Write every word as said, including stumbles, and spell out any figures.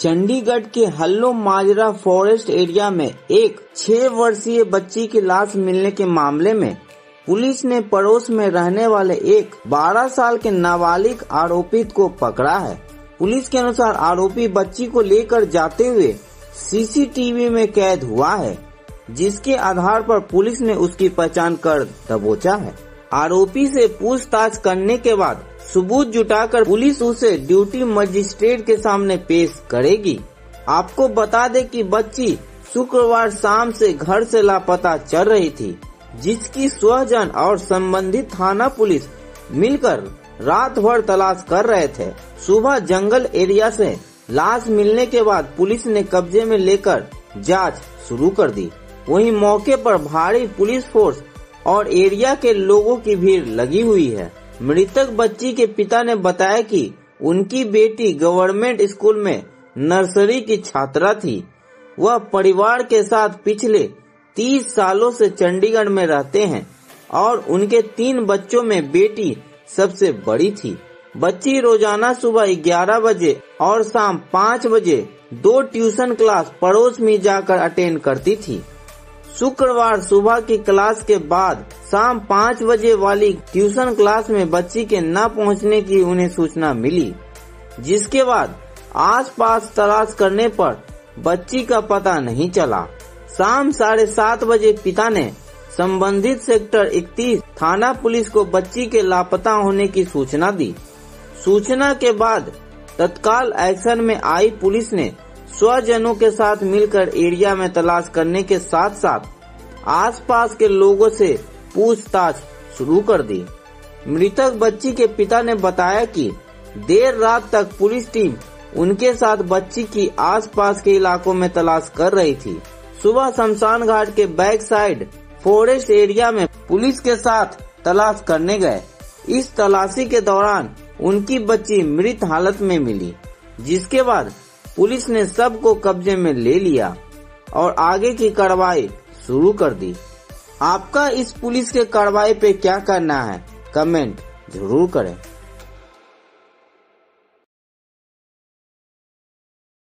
चंडीगढ़ के हल्लो माजरा forest area में एक छह वर्षीय बच्ची की लाश मिलने के मामले में पुलिस ने पड़ोस में रहने वाले एक बारह साल के नाबालिग आरोपित को पकड़ा है। पुलिस के अनुसार आरोपी बच्ची को लेकर जाते हुए सीसीटीवी में कैद हुआ है, जिसके आधार पर पुलिस ने उसकी पहचान कर दबोचा है। आरोपी से पूछताछ करने के बाद सबूत जुटाकर पुलिस उसे ड्यूटी मजिस्ट्रेट के सामने पेश करेगी। आपको बता दें कि बच्ची शुक्रवार शाम से घर से लापता चल रही थी, जिसकी स्वजन और संबंधित थाना पुलिस मिलकर रात भर तलाश कर रहे थे। सुबह जंगल एरिया से लाश मिलने के बाद पुलिस ने कब्जे में लेकर जांच शुरू कर दी। वहीं मौके पर भारी पुलिस फोर्स और एरिया के लोगों की भीड़ लगी हुई है। मृतक बच्ची के पिता ने बताया कि उनकी बेटी गवर्नमेंट स्कूल में नर्सरी की छात्रा थी। वह परिवार के साथ पिछले तीस सालों से चंडीगढ़ में रहते हैं और उनके तीन बच्चों में बेटी सबसे बड़ी थी। बच्ची रोजाना सुबह ग्यारह बजे और शाम पाँच बजे दो ट्यूशन क्लास पड़ोस में जाकर अटेंड करती थी। शुक्रवार सुबह की क्लास के बाद शाम पाँच बजे वाली ट्यूशन क्लास में बच्ची के न पहुंचने की उन्हें सूचना मिली, जिसके बाद आसपास तलाश करने पर बच्ची का पता नहीं चला। शाम साढ़े सात बजे पिता ने संबंधित सेक्टर इकतीस थाना पुलिस को बच्ची के लापता होने की सूचना दी। सूचना के बाद तत्काल एक्शन में आई पुलिस ने स्वजनों के साथ मिलकर एरिया में तलाश करने के साथ साथ आसपास के लोगों से पूछताछ शुरू कर दी। मृतक बच्ची के पिता ने बताया कि देर रात तक पुलिस टीम उनके साथ बच्ची की आसपास के इलाकों में तलाश कर रही थी। सुबह शमशान घाट के बैक साइड फॉरेस्ट एरिया में पुलिस के साथ तलाश करने गए। इस तलाशी के दौरान उनकी बच्ची मृत हालत में मिली, जिसके बाद पुलिस ने सबको कब्जे में ले लिया और आगे की कार्रवाई शुरू कर दी। आपका इस पुलिस के कार्रवाई पे क्या करना है, कमेंट जरूर करें।